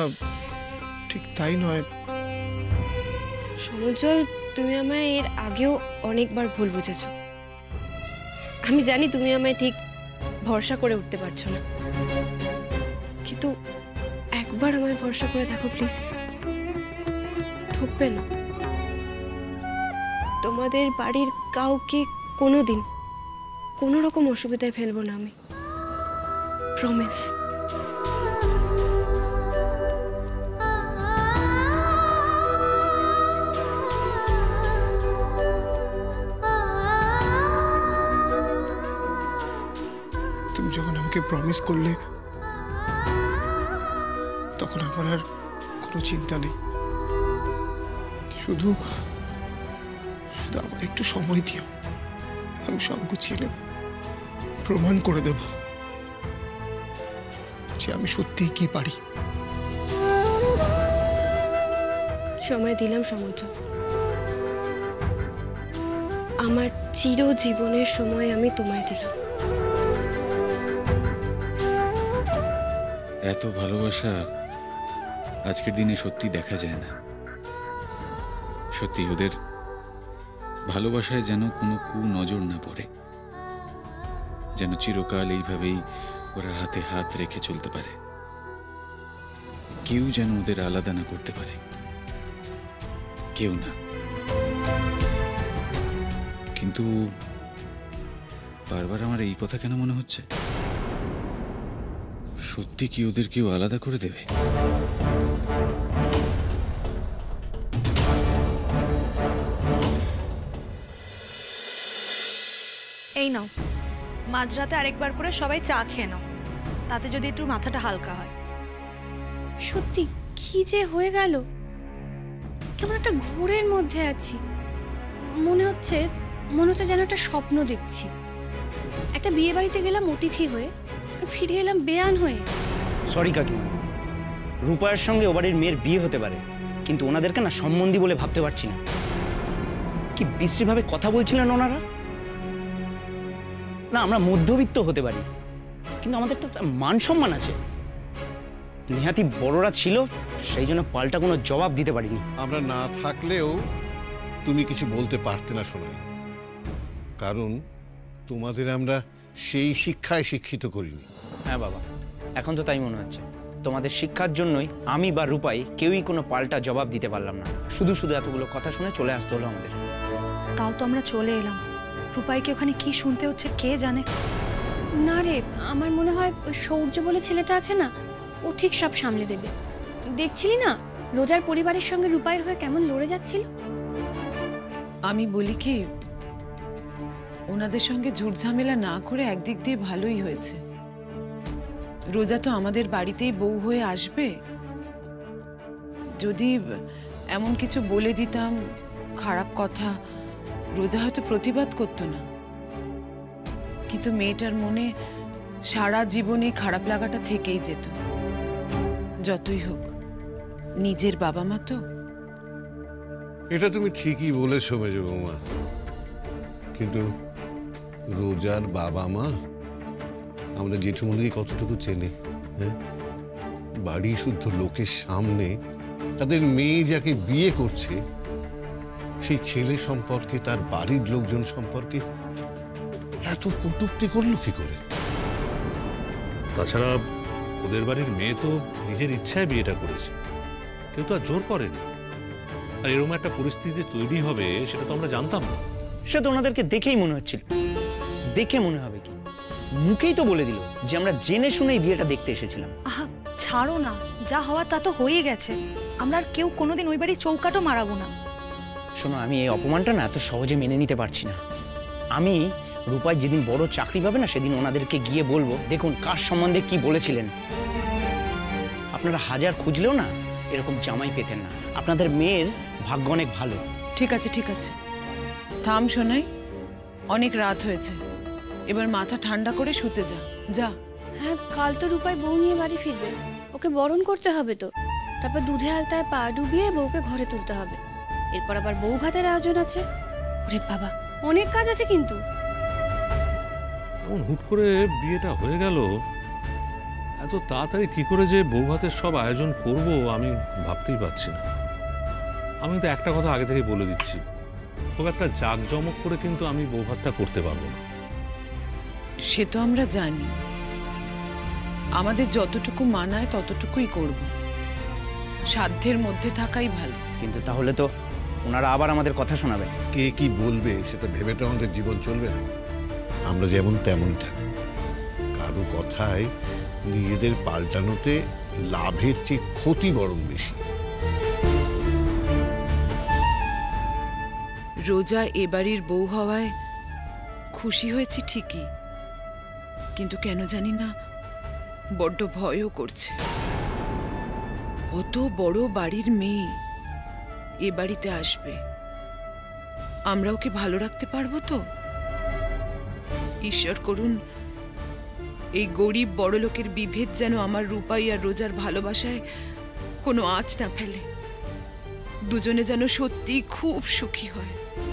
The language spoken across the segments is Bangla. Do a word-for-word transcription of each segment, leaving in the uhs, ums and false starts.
ঠিক তাই নয়। সমুজ্জ্বল, তুমি আমায় এর আগেও অনেকবার ভুল বুঝেছ। আমি জানি তুমি আমায় ঠিক ভরসা করে উঠতে পারছো না, কিন্তু একবার আমায় ভরসা করে দেখো প্লিজ। ঠকবে না। তোমাদের বাড়ির কাউকে কোনোদিন কোনো রকম অসুবিধায় ফেলবো না আমি, প্রমিস। তুমি যখন আমাকে প্রমিস করলে তখন আমার আর কোনো চিন্তা নেই। শুধু শুধু আমাকে একটু সময় দিও, আমি সব গুছিয়ে নেব, প্রমাণ করে দেব যে আমি সত্যিই কি পারি। সময় দিলাম সমুজ্জ্বল, আমার চিরজীবনের সময় আমি তোমায় দিলাম। এত ভালোবাসা আজকের দিনে সত্যি দেখা যায় না। সত্যি ওদের ভালোবাসায় যেন কোনো কু নজর না পড়ে, যেন চিরকাল এইভাবেই ওরা হাতে হাত রেখে চলতে পারে। কেউ যেন ওদের আলাদা না করতে পারে, কেউ না। কিন্তু বারবার আমার এই কথা কেন মনে হচ্ছে? সত্যি কি ওদের কেউ আলাদা করে দেবে? এই নাও, মাঝরাতে আরেকবার করে সবাই চা খেয়ে নাও, তাতে যদি একটু মাথাটা হালকা হয়। সত্যি কি যে হয়ে গেল, কেমন একটা ঘোরের মধ্যে আছি। মনে হচ্ছে মনে হচ্ছে যেন একটা স্বপ্ন দেখছি। একটা বিয়ে বাড়িতে গেলাম অতিথি হয়ে, আর ফিরে এলাম বেয়ান হয়ে। সরি কাকিমা, রূপায়ের সঙ্গে ও বাড়ির মেয়ের বিয়ে হতে পারে, কিন্তু ওনাদেরকে না সম্বন্ধী বলে ভাবতে পারছি না। কি বিশ্রীভাবে কথা বলছিলেন ওনারা। না, আমরা মধ্যবিত্ত হতে পারি, কিন্তু আমাদের তো একটা মান সম্মান আছে। নেহাতি বড়রা ছিল, সেই জন্য পাল্টা কোনো জবাব দিতে পারিনি। আমরা না থাকলেও তুমি কিছু বলতে পারতে না সোনাই, কারণ তোমাদের আমরা সেই শিক্ষায় শিক্ষিত করিনি। হ্যাঁ বাবা, এখন তো তাই মনে হচ্ছে। তোমাদের শিক্ষার জন্যই আমি বা রূপাই কেউই কোনো পাল্টা জবাব দিতে পারলাম না। শুধু শুধু এতগুলো কথা শুনে চলে আসতে হলো আমাদের। তাও তো আমরা চলে এলাম। রূপাইকে ওখানে কি শুনতে হচ্ছে কে জানে। না রে, আমার মনে হয় ওই সৌর্য বলে ছেলেটা আছে না, ও ঠিক সব সামলে দেবে। দেখছিলি না রোজার পরিবারের সঙ্গে রূপাইয়ের হয়ে কেমন লড়ে যাচ্ছিল। আমি বলি কি, ওনাদের সঙ্গে ঝুট ঝামেলা না করে একদিক দিয়ে ভালোই হয়েছে। রোজা তো আমাদের বাড়িতেই বউ হয়ে আসবে। যদি এমন কিছু বলে দিতাম খারাপ কথা, রোজা হয়তো প্রতিবাদ করতো না, কিন্তু মেয়েটার মনে সারা জীবনে খারাপ লাগাটা থেকেই যেত। যতই হোক নিজের বাবা মা তো। এটা তুমি ঠিকই বলেছো মেজ বৌমা, কিন্তু রোজার বাবা মা আমাদের জেঠুমনিকে কতটুকু চেনে? হ্যাঁ, বাড়ি শুদ্ধ লোকের সামনে তাদের মেয়ে যাকে বিয়ে করছে সেই ছেলে সম্পর্কে, তার বাড়ির লোকজন সম্পর্কে এত কটূক্তি করলো কি করে? তাছাড়া ওদের বাড়ির মেয়ে তো নিজের ইচ্ছায় বিয়েটা করেছে, কেউ তো আর জোর করেনি। আর এরকম একটা পরিস্থিতি তৈরি হবে সেটা তো আমরা জানতাম না। সে তো ওনাদেরকে দেখেই মনে হচ্ছিল। দেখে মনে হবে কি, মুখেই তো বলে দিল যে আমরা জেনে শুনেই বিয়েটা দেখতে এসেছিলাম। আহা ছাড়ো না, যা হওয়ার তা তো হয়ে গেছে। আমরা আর কেউ কোনোদিন ওই বাড়ির চৌকাটও মারাবো না। শোনো, আমি এই অপমানটা না এত সহজে মেনে নিতে পারছি না। আমি রূপাই যেদিন বড় চাকরি পাবে না, সেদিন ওনাদেরকে গিয়ে বলবো, দেখুন কার সম্বন্ধে কি বলেছিলেন। আপনারা হাজার খুঁজলেও না এরকম জামাই পেতেন না। আপনাদের মেয়ের ভাগ্য অনেক ভালো। ঠিক আছে ঠিক আছে, থাম শোনাই, অনেক রাত হয়েছে, এবার মাথা ঠান্ডা করে শুতে যা। যা। হ্যাঁ, কাল তো রূপাই বউ নিয়ে বাড়ি ফিরবে, ওকে বরণ করতে হবে তো। তারপর দুধে আলতায় পা ডুবিয়ে বউকে ঘরে তুলতে হবে। এরপর আবার বউ ভাতের আয়োজন আছে। ওরে বাবা, অনেক কাজ আছে কিন্তু। এমন হুট করে বিয়েটা হয়ে গেল, এত তাড়াতাড়ি কি করে যে বৌভাতের সব আয়োজন করব আমি ভাবতেই পারছি না। আমি তো একটা কথা আগে থেকে বলে দিচ্ছি, খুব একটা জাঁকজমক করে কিন্তু আমি বৌভাতটা করতে পারবো না। সে তো আমরা জানি, আমাদের যতটুকু মানায় ততটুকুই করব, সাধ্যের মধ্যে থাকাই ভালো। কিন্তু তাহলে তো ওনারা আবার আমাদের কথা শোনাবেন। কে কি বলবে সেটা ভেবে তো আমাদের জীবন চলবে না। আমরা যেমন তেমন থাকি, কারো কথায় নিজেদের পাল্টানোতে লাভের চেয়ে ক্ষতি বরং বেশি। রোজা এবাড়ির বউ হওয়ায় খুশি হয়েছি ঠিকই, কিন্তু কেন জানি না বড্ড ভয়ও করছে। অত বড় বাড়ির মেয়ে এ বাড়িতে আসবে, আমরা ওকে ভালো রাখতে পারবো তো? ঈশ্বর করুন এই গরিব বড় লোকের বিভেদ যেন আমার রূপাই আর রোজার ভালোবাসায় কোনো আঁচ না ফেলে, দুজনে যেন সত্যি খুব সুখী হয়।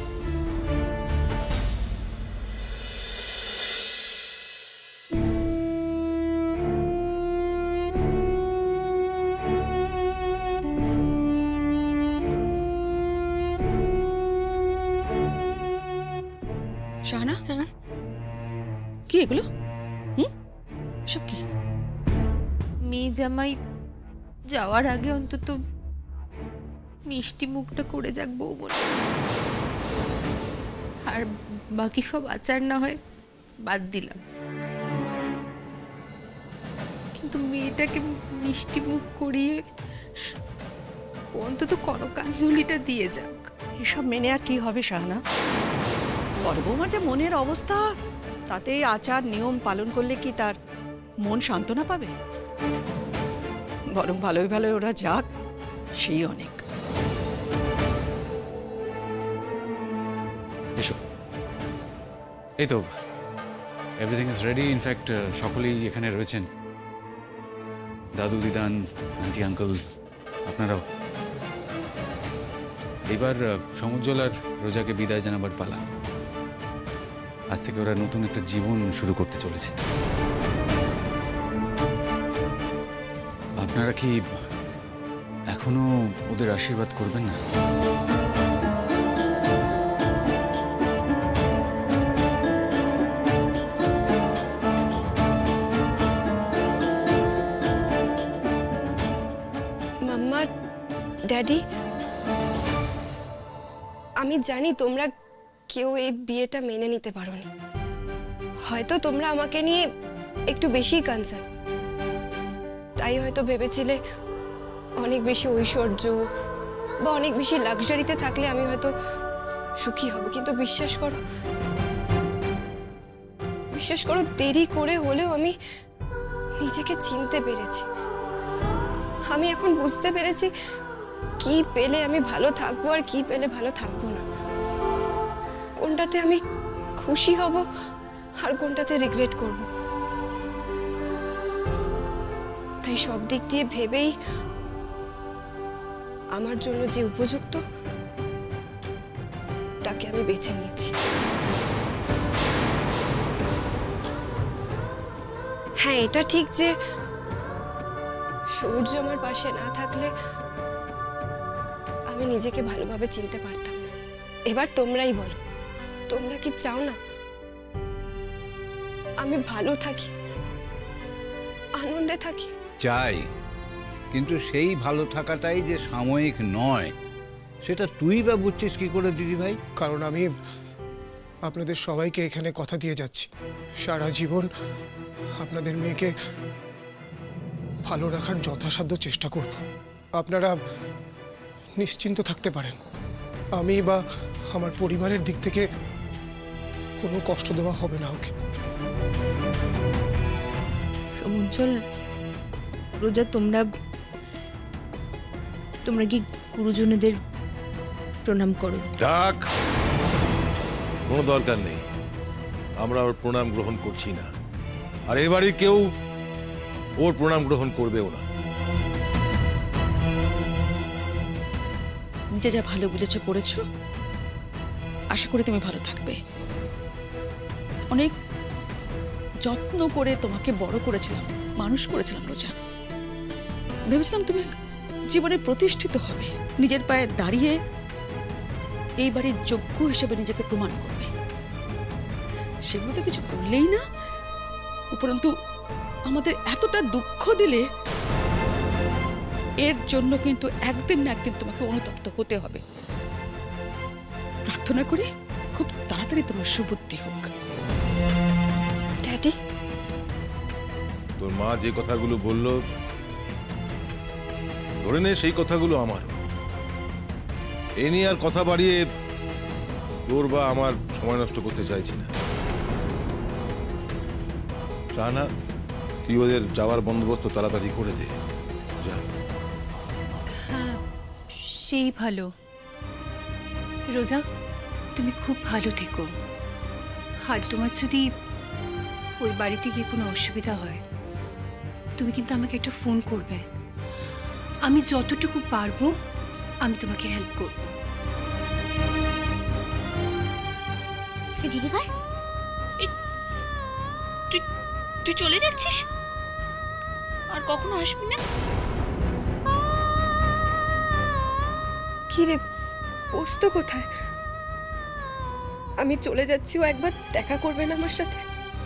শাহানা, কি এগুলো? হুম, সব কি? মেয়ে জামাই যাওয়ার আগে অন্তত মিষ্টি মুখটা করে যাক বউ বলে, আর বাকি সব আচার না হয় বাদ দিলাম, কিন্তু মেয়েটাকে মিষ্টি মুখ করিয়ে অন্তত কনকাঞ্জলিটা দিয়ে যাক। এসব মেনে আর কি হবে শাহানা? বড় বৌমার যে মনের অবস্থা, তাতে আচার নিয়ম পালন করলে কি তার মন সান্ত্বনা পাবে? বরং ভালোই ভালোই ওরা যাক, সেই অনেক। এসো, এই তো এভরিথিং ইজ রেডি। ইনফ্যাক্ট সকলেই এখানে রয়েছেন, দাদু, দিদান, আন্টি, আঙ্কেল, আপনারাও। এবার সমুজ্জ্বল আর রোজাকে বিদায় জানাবার পালা। আজ থেকে ওরা নতুন একটা জীবন শুরু করতে চলেছে। আপনারা কি এখনো ওদের আশীর্বাদ করবেন না? মাম্মা, ড্যাডি, আমি জানি তোমরা কেউ এই বিয়েটা মেনে নিতে পারোনি। হয়তো তোমরা আমাকে নিয়ে একটু বেশি কনসার্ন, তাই হয়তো ভেবেছিলে অনেক বেশি ঐশ্বর্য বা অনেক বেশি লাক্সারিতে থাকলে আমি হয়তো সুখী হব। কিন্তু বিশ্বাস করো, বিশ্বাস করো দেরি করে হলেও আমি নিজেকে চিনতে পেরেছি। আমি এখন বুঝতে পেরেছি কি পেলে আমি ভালো থাকবো আর কি পেলে ভালো থাকবো না, কোনটাতে আমি খুশি হব আর কোনটাতে রিগ্রেট করব। তাই সব দিক দিয়ে ভেবেই আমার জন্য যে উপযুক্ত তাকে আমি বেছে নিয়েছি। হ্যাঁ, এটা ঠিক যে সূর্য আমার পাশে না থাকলে আমি নিজেকে ভালোভাবে চিনতে পারতাম না। এবার তোমরাই বলো, তোমরা কি চাও না আমি ভালো থাকি, আনন্দে থাকি? চাই, কিন্তু সেই ভালো থাকাটাই যে সাময়িক নয় সেটা তুই বা বুঝছিস কি করে দিদি ভাই? কারণ আমি আপনাদের সবাইকে এখানে কথা দিয়ে যাচ্ছি, সারা জীবন আপনাদের মেয়েকে ভালো রাখার যথাসাধ্য চেষ্টা করব। আপনারা নিশ্চিন্ত থাকতে পারেন, আমি বা আমার পরিবারের দিক থেকে কোনো কষ্ট দেওয়া হবে না ওকে। সমুজ্জ্বল, রোজা, তোমরা তোমরা কি গুরুজনদের প্রণাম করো? থাক, কোনো দরকার নেই, আমরা ওর প্রণাম গ্রহণ করছি না, আর এবারে কেউ ওর প্রণাম গ্রহণ করবেও না। নিজে যা ভালো বুঝেছো করেছো, আশা করি তুমি ভালো থাকবে। অনেক যত্ন করে তোমাকে বড় করেছিলাম, মানুষ করেছিলাম রোজা। ভেবেছিলাম তুমি জীবনে প্রতিষ্ঠিত হবে, নিজের পায়ে দাঁড়িয়ে এই বাড়ির যোগ্য হিসেবে নিজেকে প্রমাণ করবে। সেগুলো তো কিছু করলেই না, উপরন্তু আমাদের এতটা দুঃখ দিলে এর জন্য কিন্তু একদিন না একদিন তোমাকে অনুতপ্ত হতে হবে। প্রার্থনা করি খুব তাড়াতাড়ি তোমার সুবুদ্ধি হোক। ড্যাডি, তোর মা যে কথাগুলো বলল ধরে নে সেই কথাগুলো আমার। এ নিয়ে আর কথা বাড়িয়ে তোর বা আমার সময় নষ্ট করতে চাইছি না। শাহানা, তুই ওদের যাওয়ার বন্দোবস্ত তাড়াতাড়ি করে দে। যা। হ্যাঁ, সেই ভালো। রোজা, তুমি খুব ভালো থেকো। আর তোমার যদি ওই বাড়িতে গিয়ে কোনো অসুবিধা হয় তুমি কিন্তু আমাকে একটা ফোন করবে। আমি যতটুকু পারবো আমি তোমাকে হেল্প করব। দিদি ভাই, তুই তুই চলে যাচ্ছিস আর কখনো আসবি না? কি রে, পোস্ত কোথায়? আমি চলে যাচ্ছি, ও একবার দেখা করবে না আমার সাথে?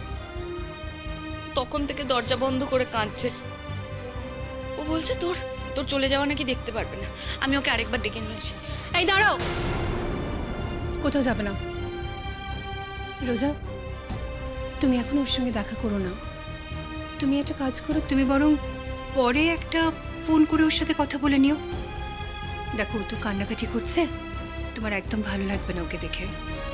তখন থেকে দরজা বন্ধ করে কাঁদছে। ও বলছে তোর তোর চলে যাওয়া নাকি দেখতে পারবে না। আমি ওকে আরেকবার ডেকে নিয়ে আসি। এই দাঁড়াও, কোথাও যাবে না। রোজা, তুমি এখন ওর সঙ্গে দেখা করো না। তুমি একটা কাজ করো, তুমি বরং পরে একটা ফোন করে ওর সাথে কথা বলে নিও। দেখো, ও তো কান্নাকাটি করছে, তোমার একদম ভালো লাগবে না ওকে দেখে।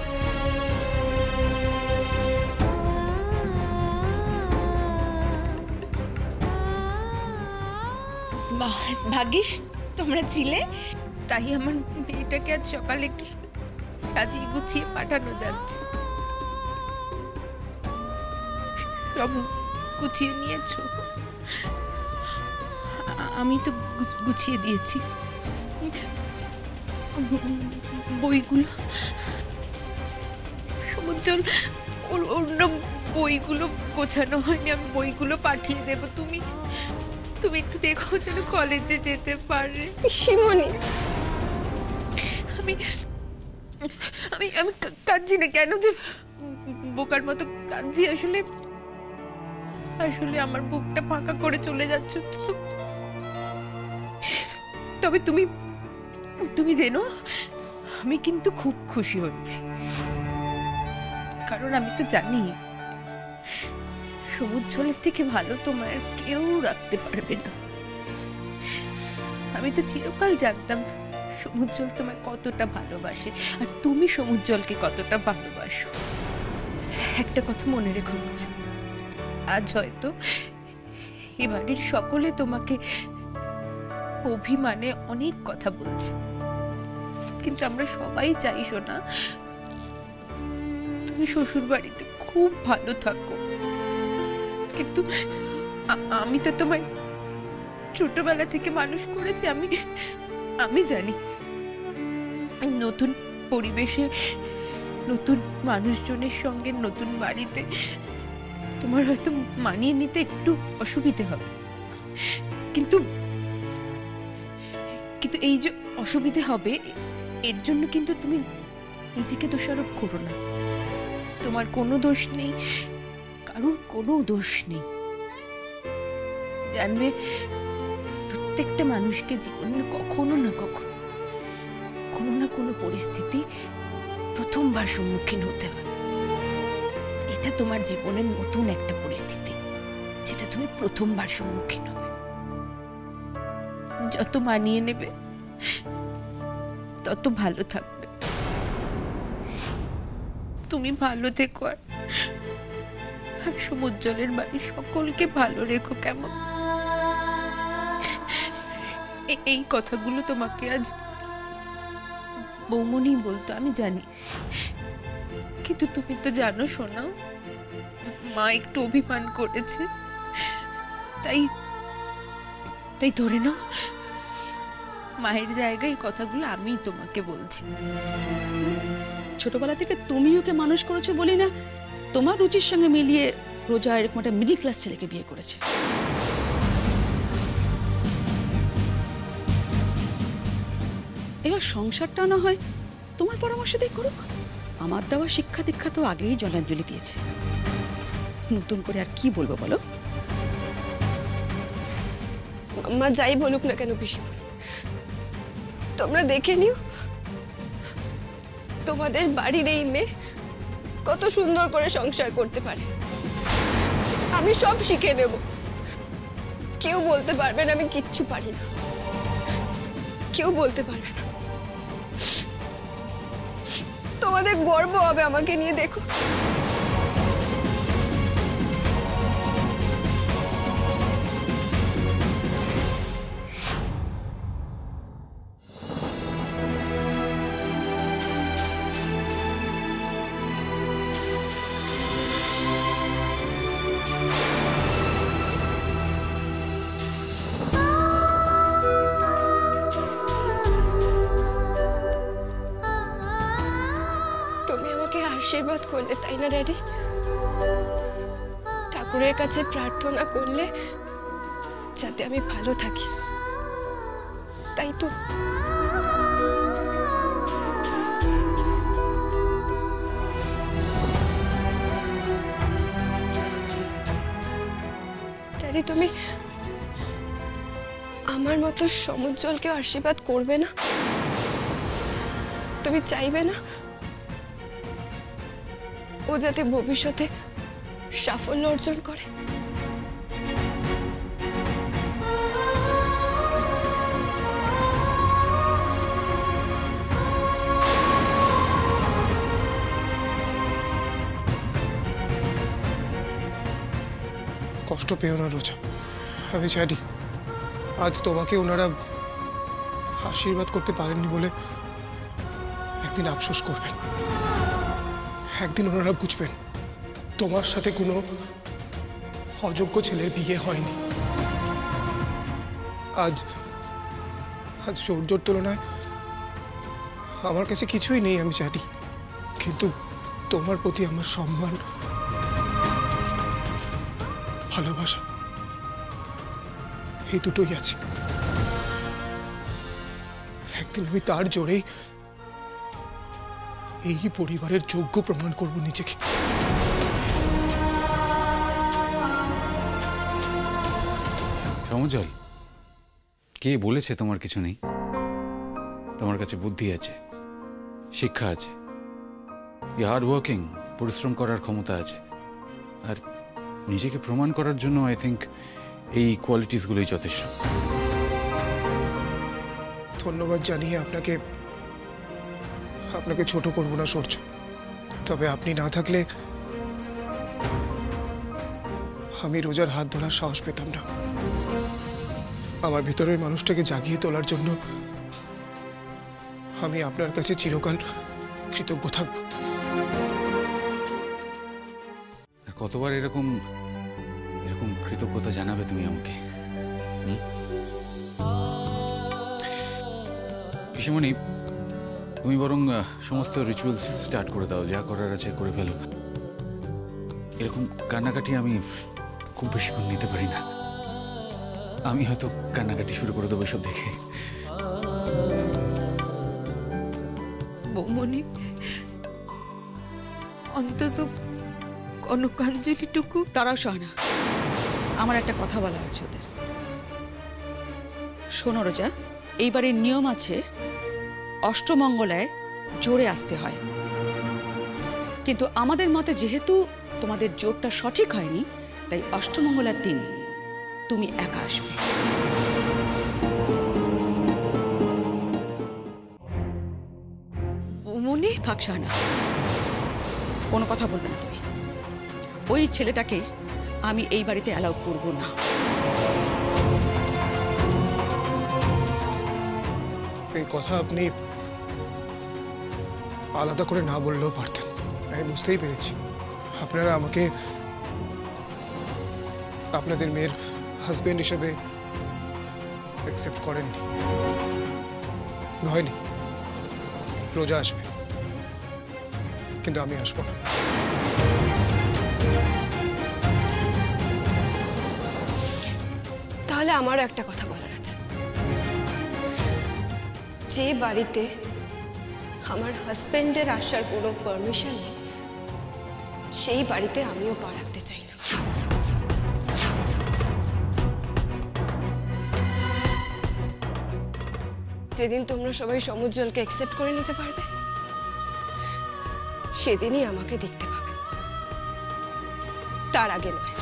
ভাগ্যিস তোমরা ছিলে, তাই আমার মেয়েটাকে আজ সকালে একটু সাজিয়ে গুছিয়ে পাঠানো যাচ্ছে। সব গুছিয়ে নিয়েছো? আমি তো গুছিয়ে দিয়েছি। বইগুলো সমুজ্জ্বল, ওর অন্য বইগুলো গোছানো হয়নি, আমি বইগুলো পাঠিয়ে দেবো। তুমি তুমি একটু দেখো যেন কলেজে যেতে পারে। শিমনি, আমি আমি আমি কাঁদছি না কেন যে বোকার মতো কাঁদছি? আসলে আসলে আমার বুকটা ফাঁকা করে চলে যাচ্ছ। তবে তুমি তুমি জেনো, আমি কিন্তু খুব খুশি হচ্ছি, কারণ আমি তো জানি সমুজ্জ্বলের থেকে ভালো তোমার কেউ রাখতে পারবে না। আমি তো চিরকাল জানতাম সমুজ্জ্বল তোমার কতটা ভালোবাসে আর তুমি সমুজ্জ্বলকে কতটা ভালোবাসো। একটা কথা মনে রেখো, আজ হয়তো এ বাড়ির সকলে তোমাকে অভিমানে অনেক কথা বলছে, কিন্তু আমরা সবাই চাই শোনা তুমি শ্বশুর বাড়িতে খুব ভালো থাকো। কিন্তু আমি তো তোমায় ছোটবেলা থেকে মানুষ করেছি, আমি আমি জানি নতুন পরিবেশে নতুন মানুষজনের সঙ্গে নতুন বাড়িতে তোমার হয়তো মানিয়ে নিতে একটু অসুবিধে হবে, কিন্তু কিন্তু এই যে অসুবিধে হবে এর জন্য কিন্তু তুমি নিজেকে দোষারোপ করো না। তোমার কোনো দোষ নেই, কারোর কোনো দোষ নেই। জানবে প্রত্যেকটা মানুষকে জীবনে কখনো না কখনো কোনো না কোনো পরিস্থিতি প্রথমবার সম্মুখীন হতে হয়। এটা তোমার জীবনের নতুন একটা পরিস্থিতি, যেটা তুমি প্রথমবার সম্মুখীন হবে। যত মানিয়ে নেবে তত ভালো থাকবে। তুমি ভালো থেকো আর সমুজ্জ্বলের বাড়ির সকলকে ভালো রেখো, কেমন? এই কথাগুলো তোমাকে আজ বৌমনি বলতো আমি জানি, কিন্তু তুমি তো জানো শোনা, মা একটু অভিমান করেছে, তাই তাই ধরে নাও মায়ের জায়গায় কথাগুলো আমি তোমাকে বলছি। ছোটবেলা থেকে তুমি ওকে মানুষ করেছো বলি না তোমার রুচির সঙ্গে মিলিয়ে রোজা এরকম একটা মিডিল ক্লাস ছেলেকে বিয়ে করেছে। এবার সংসারটা না হয় তোমার পরামর্শতেই করুক। আমার দেওয়া শিক্ষা দীক্ষা তো আগেই জলাঞ্জলি দিয়েছে, নতুন করে আর কি বলবো বলো? মা যাই বলুক না কেন পিসিমণি, তোমরা দেখে নিও তোমাদের বাড়ির এই মেয়ে কত সুন্দর করে সংসার করতে পারে। আমি সব শিখে নেব, কেউ বলতে পারবে না আমি কিচ্ছু পারি না, কেউ বলতে পারবে না। তোমাদের গর্ব হবে আমাকে নিয়ে, দেখো। আশীর্বাদ করলে তাই না ড্যাডি? ঠাকুরের কাছে প্রার্থনা করলে যাতে আমি ভালো থাকি, তাই তো? ড্যাডি তুমি আমার মতো সমুজ্জ্বলকে আশীর্বাদ করবে না? তুমি চাইবে না ও যাতে ভবিষ্যতে সাফল্য অর্জন করে? কষ্ট পেও না রোজা, আমি জানি আজ তোমাকে ওনারা আশীর্বাদ করতে পারেননি বলে একদিন আফসোস করবেন। একদিন ওনারা বুঝবেন তোমার সাথে কোনো অযোগ্য ছেলের বিয়ে হয়নি। আজ আজ সৌর্যর তুলনায় আমার কাছে কিছুই নেই, আমি জানি, কিন্তু তোমার প্রতি আমার সম্মান, ভালোবাসা এই দুটোই আছে। একদিন আমি তার জোরেই এই পরিবারের যোগ্য প্রমাণ করব নিজেকে। সমুজ্জ্বল, কে বলেছে তোমার কিছু নেই? তোমার কাছে বুদ্ধি আছে, শিক্ষা আছে, হার্ড ওয়ার্কিং, পরিশ্রম করার ক্ষমতা আছে, আর নিজেকে প্রমাণ করার জন্য আই থিঙ্ক এই কোয়ালিটিসগুলোই যথেষ্ট। ধন্যবাদ জানিয়ে আপনাকে আপনাকে ছোট করব না সূর্য, তবে আপনি না থাকলে আমি রোজার হাত ধরার সাহস পেতাম না। আমার ভিতরের মানুষটাকে জাগিয়ে তোলার জন্য আমি আপনার কাছে চিরকাল কৃতজ্ঞ থাকব। কতবার এরকম এরকম কৃতজ্ঞতা জানাবে তুমি আমাকে? পিসিমণি, তুমি বরং সমস্ত রিচুয়ালস স্টার্ট করে দাও, যা করার আছে করে ফেলো। এরকম কান্নাকাটি আমি খুব বেশিক্ষণ নিতে পারি না। আমি হয়তো কান্নাকাটি শুরু করে দেবো সব দেখে। বৌমনি, অন্তত কনকাঞ্জলিটুকু। তারাও সহনা, আমার একটা কথা বলা আছে ওদের। শোনো রোজা, এইবারের নিয়ম আছে অষ্টমঙ্গলায় জোরে আসতে হয়, কিন্তু আমাদের মতে যেহেতু তোমাদের জোরটা সঠিক হয়নি, তাই অষ্টমঙ্গলার দিন তুমি একা আসবে। মনে থাক শাহানা, কোনো কথা বলবে না তুমি। ওই ছেলেটাকে আমি এই বাড়িতে অ্যালাউ করব না। এই কথা আপনি আলাদা করে না বললেও পারতেন, আমি বুঝতেই পেরেছি। আপনারা আমাকে আপনাদের মেয়ের হাজবেন্ড হিসেবে অ্যাকসেপ্ট করেননি। হয়নি, রোজা আসবে, কিন্তু আমি আসবো না। তাহলে আমারও একটা কথা বলার আছে। যে বাড়িতে আমার হাজবেন্ডের আসার কোনো পারমিশন নেই, সেই বাড়িতে আমিও পা রাখতে চাই না। যেদিন তোমরা সবাই সমুজ্জ্বলকে অ্যাকসেপ্ট করে নিতে পারবে, সেদিনই আমাকে দেখতে পাবে, তার আগে নয়।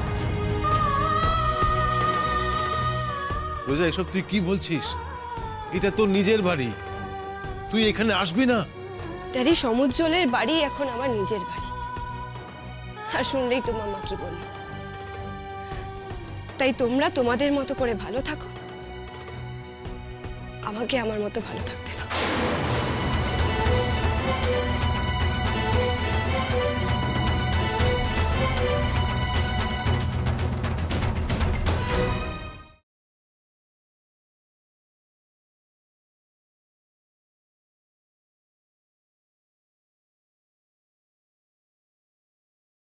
রোজা, এসব তুই কি বলছিস? এটা তোর নিজের বাড়ি, তুই এখানে আসবি না। ড্যাডি, সমুজ্জ্বলের বাড়ি এখন আমার নিজের বাড়ি। আর শুনলেই তো মামা কি বলল। তাই তোমরা তোমাদের মতো করে ভালো থাকো, আমাকে আমার মতো ভালো থাকতে দাও।